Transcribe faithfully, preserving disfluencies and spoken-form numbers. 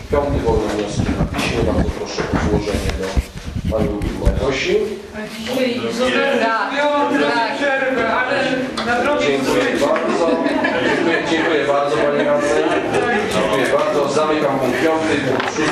piąty wolny wniosek na piśmie. Bardzo proszę o złożenie do pani Małgosi. Dziękuję bardzo. Dziękuję, dziękuję bardzo pani radnej. Dziękuję bardzo. Zamykam punkt piąty.